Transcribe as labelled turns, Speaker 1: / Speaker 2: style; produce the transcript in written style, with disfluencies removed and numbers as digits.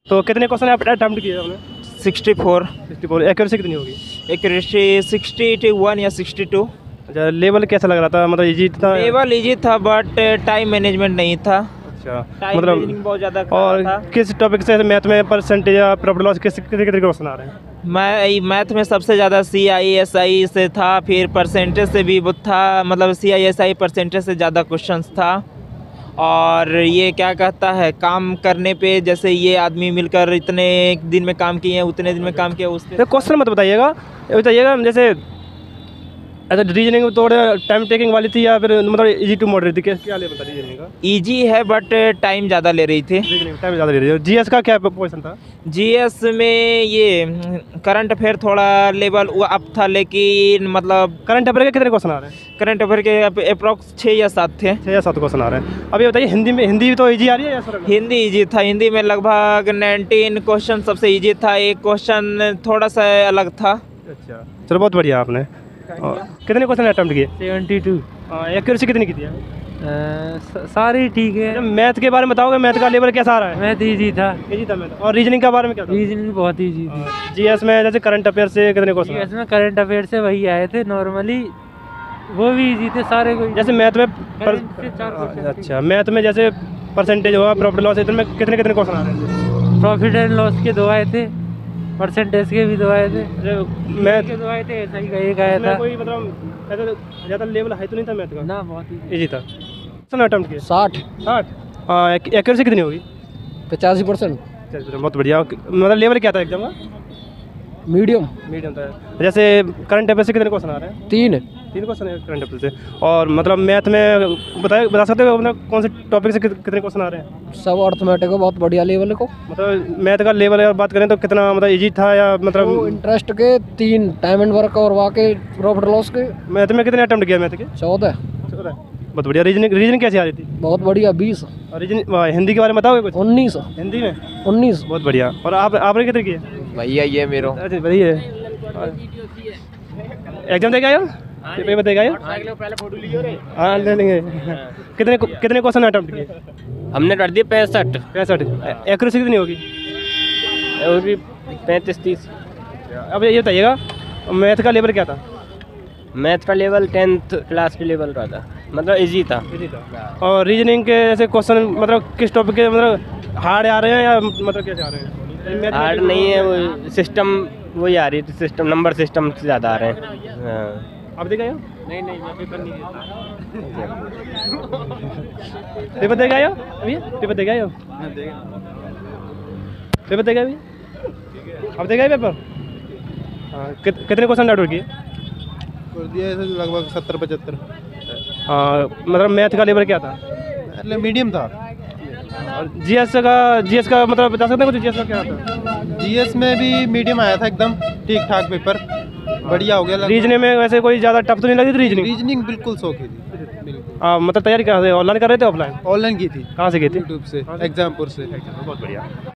Speaker 1: तो कितने क्वेश्चन आप अटेम्प्ट किए आपने?
Speaker 2: 64।
Speaker 1: 64। एक्यूरेसी कितनी होगी?
Speaker 2: एक्यूरेसी 61 या 62।
Speaker 1: अच्छा, लेवल कैसा लग रहा था, मतलब इजी था?
Speaker 2: लेवल इजी था बट टाइम मैनेजमेंट नहीं था।
Speaker 1: अच्छा,
Speaker 2: टाइम
Speaker 1: मतलब
Speaker 2: मैनेजमेंट बहुत ज़्यादा
Speaker 1: और
Speaker 2: था।
Speaker 1: किस टॉपिक से मैथ में परसेंटेज या प्रॉफिट लॉस कितने क्वेश्चन आ रहे हैं?
Speaker 2: मैथ में सबसे ज़्यादा CISI से था, फिर परसेंटेज से भी वो था, मतलब CISI परसेंटेज से ज़्यादा क्वेश्चंस था। और ये क्या कहता है, काम करने पे जैसे ये आदमी मिलकर इतने दिन में काम किए हैं, उतने दिन में काम किया उससे।
Speaker 1: तो क्वेश्चन मत बताइएगा, ये बताइएगा जैसे अच्छा रीजनिंग थोड़ा टाइम टेकिंग वाली थी या फिर मतलब इजी टू मॉडरेट थी, क्या लेवल था रीजनिंग का?
Speaker 2: इजी है बट टाइम ज़्यादा ले रही थी।
Speaker 1: रीजनिंग टाइम ज़्यादा ले रही है। जीएस का क्या पोजीशन था?
Speaker 2: जीएस में ये करंट अफेयर थोड़ा लेवल वो अप था, लेकिन मतलब
Speaker 1: करंट अफेयर के कितने क्वेश्चन आ रहे हैं?
Speaker 2: करंट अफेयर के अप्रॉक्स 6 या 7 थे।
Speaker 1: 6 या 7 क्वेश्चन आ रहे हैं। अब ये बताइए हिंदी में, हिंदी तो इजी आ रही है या सर?
Speaker 2: हिंदी इजी था। हिंदी में लगभग 19 क्वेश्चन सबसे इजी था, एक क्वेश्चन थोड़ा सा अलग था।
Speaker 1: अच्छा, चलो बहुत बढ़िया आपने। कितने क्वेश्चन अटेम्प्ट किए?
Speaker 3: 72।
Speaker 1: एक्यूरेसी कितनी की थी?
Speaker 3: सारी ठीक है।
Speaker 1: मैथ के बारे में बताओगे, मैथ का लेवल कैसा आ रहा है?
Speaker 3: मैथ इजी था।
Speaker 1: इजी था मैथ। और रीजनिंग के बारे में क्या था?
Speaker 3: रीजनिंग बहुत इजी थी।
Speaker 1: जीएस में जैसे करंट अफेयर से कितने क्वेश्चन?
Speaker 3: जीएस में करंट अफेयर से वही आए थे नॉर्मली, वो भी इजी थे सारे। कोई
Speaker 1: जैसे मैथ में अच्छा, मैथ में जैसे परसेंटेज हुआ, प्रॉफिट लॉस, इतने में कितने कितने क्वेश्चन आ रहे थे?
Speaker 3: प्रॉफिट एंड लॉस के 2 आए थे, परसेंटेज के भी 2 आए थे,
Speaker 1: मैथ
Speaker 3: के 2 आए थे, ऐसा ही का एक आया था।
Speaker 1: कोई मतलब ऐसा ज़्यादा लेवल हाई तो नहीं था मैथ का?
Speaker 3: ना, बहुत
Speaker 1: इजी था। कितना अटेम्प्ट किया?
Speaker 4: 60।
Speaker 1: 60। एक्यूरेसी कितनी होगी?
Speaker 4: 85%।
Speaker 1: बहुत बढ़िया। मतलब लेवल क्या था एग्जाम का?
Speaker 4: मीडियम।
Speaker 1: मीडियम था। जैसे करंट अफेयर से कितने क्वेश्चन आ रहे हैं?
Speaker 4: 3।
Speaker 1: 3 क्वेश्चन है करंट अफेयर से। और मतलब मैथ में बता सकते हो मतलब कौन से टॉपिक से कितने क्वेश्चन आ रहे हैं?
Speaker 4: सब अर्थमेटिक को बहुत बढ़िया लेवल को।
Speaker 1: मतलब मैथ का लेवल अगर बात करें तो कितना मतलब इजी था या मतलब?
Speaker 4: इंटरेस्ट के 3, टाइम एंड वर्क और वाके प्रॉफिट लॉस के।
Speaker 1: मैथ में कितने अटेम्प्ट किया मैथ के?
Speaker 4: 14।
Speaker 1: बहुत बढ़िया। रीजनिंग कैसी आ रही थी?
Speaker 4: बहुत बढ़िया 20।
Speaker 1: और हिंदी के बारे में बताओगे कुछ?
Speaker 4: 19।
Speaker 1: हिंदी में
Speaker 4: 19।
Speaker 1: बहुत बढ़िया। और आपने कितने किए?
Speaker 2: भैया ये मेरा
Speaker 1: बढ़िया है। एग्जाम देके आयो? पेपर देके आयो? हाँ ले लेंगे। कितने क्वेश्चन अटेम्प्ट किए?
Speaker 2: हमने कर दिए 65।
Speaker 1: 65। एक्यूरेसी कितनी होगी?
Speaker 2: और भी 35-30।
Speaker 1: अब ये बताइएगा मैथ का लेवल क्या था?
Speaker 2: मैथ का लेवल 10th क्लास के लेवल का था, मतलब इजी था।
Speaker 1: और रीजनिंग के जैसे क्वेश्चन मतलब किस टॉपिक के मतलब हार्ड आ रहे हैं या मतलब कैसे आ रहे हैं?
Speaker 2: हार्ड नहीं है, वो सिस्टम वही आ रही थी, सिस्टम नंबर सिस्टम से ज़्यादा आ रहे हैं।
Speaker 1: आप देख आए?
Speaker 2: नहीं मैं पेपर नहीं देता।
Speaker 1: पेपर देख आए अभी? पेपर देख आए? पेपर देख अभी? अब देख आए पेपर? हाँ, कितने क्वेश्चन डाउट किए?
Speaker 5: कर दिया है लगभग 70-75।
Speaker 1: मतलब मैथ का लेवल क्या था?
Speaker 5: मीडियम था।
Speaker 1: जीएस का मतलब बता सकते हैं कुछ? जीएस का क्या था?
Speaker 5: जीएस में भी मीडियम आया था, एकदम ठीक ठाक पेपर, बढ़िया हो गया।
Speaker 1: रीजनिंग में वैसे कोई ज़्यादा टफ तो नहीं लगी थी? रीजनिंग
Speaker 5: बिल्कुल सौखी थी, बिल्कुल।
Speaker 1: मतलब तैयारी कहाँ से, ऑनलाइन कर रहे थे ऑफलाइन?
Speaker 5: ऑनलाइन की थी।
Speaker 1: कहाँ से की थी?
Speaker 5: यूट्यूब से, एग्जामपुर से।
Speaker 1: बहुत बढ़िया।